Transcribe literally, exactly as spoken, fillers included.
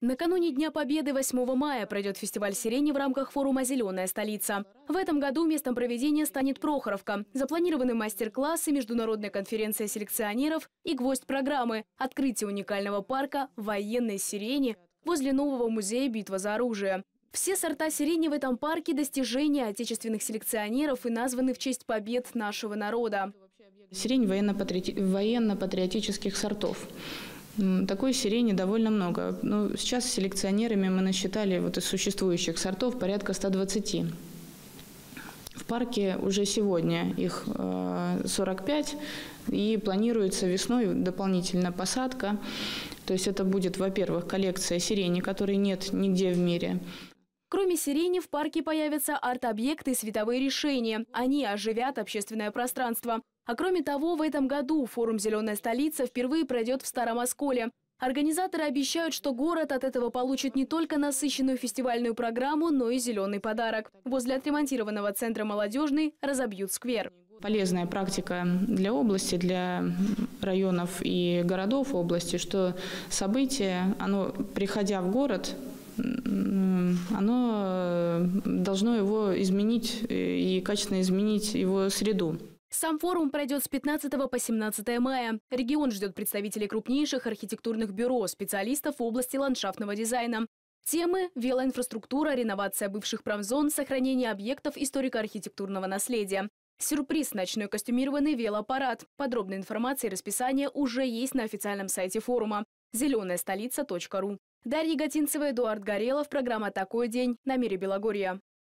Накануне Дня Победы восьмого мая пройдет фестиваль сирени в рамках форума «Зеленая столица». В этом году местом проведения станет Прохоровка. Запланированы мастер-классы, международная конференция селекционеров и гвоздь программы – открытие уникального парка военной сирени возле нового музея «Битва за оружие». Все сорта сирени в этом парке – достижения отечественных селекционеров и названы в честь побед нашего народа. Сирень военно-патриоти- военно-патриотических сортов. Такой сирени довольно много. Но сейчас селекционерами мы насчитали вот из существующих сортов порядка ста двадцати. В парке уже сегодня их сорок пять, и планируется весной дополнительно посадка. То есть это будет, во-первых, коллекция сирени, которой нет нигде в мире. Кроме сирени в парке появятся арт-объекты и световые решения. Они оживят общественное пространство. А кроме того, в этом году форум «Зеленая столица» впервые пройдет в Старом Осколе. Организаторы обещают, что город от этого получит не только насыщенную фестивальную программу, но и зеленый подарок. Возле отремонтированного центра «Молодежный» разобьют сквер. Полезная практика для области, для районов и городов области, что событие, оно, приходя в город, оно должно его изменить и качественно изменить его среду. Сам форум пройдет с пятнадцатого по семнадцатое мая. Регион ждет представителей крупнейших архитектурных бюро, специалистов в области ландшафтного дизайна. Темы – велоинфраструктура, реновация бывших промзон, сохранение объектов историко-архитектурного наследия. Сюрприз – ночной костюмированный велопарад. Подробная информация и расписание уже есть на официальном сайте форума зеленая столица точка ру. Дарья Гатинцева, Эдуард Горелов. Программа «Такой день» на Мире Белогорья.